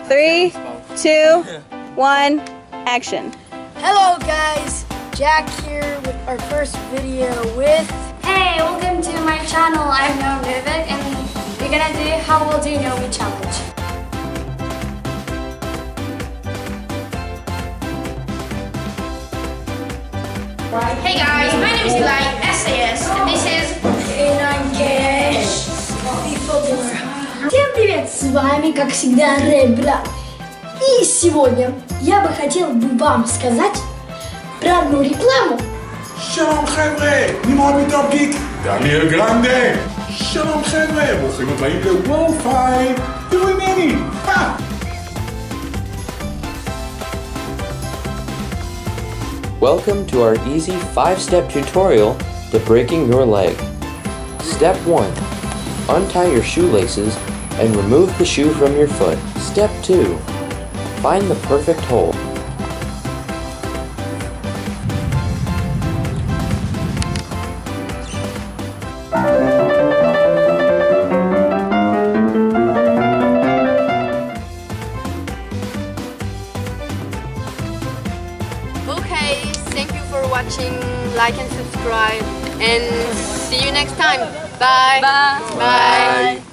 3, 2, 1, action. Hello guys, Jack here with our first video with... Hey, welcome to my channel. I'm Novik and we're gonna do How Well Do You Know Me challenge. Hey guys, my name is Eli, SAS, and this is K9K. Всем привет, с вами как всегда Рэбра. И сегодня я бы хотел вам сказать про одну рекламу. שלום חבר'ה, נמרוד מטופ גיק, דניאל גרנדה. שלום חבר'ה, ברוכים הבאים לוואו-פיי, תראו ממני. Welcome to our easy 5-step tutorial to breaking your leg. Step 1. Untie your shoelaces and remove the shoe from your foot. Step 2. Find the perfect hole. Okay, thank you for watching, like and subscribe, and see you next time. Bye. Bye. Bye.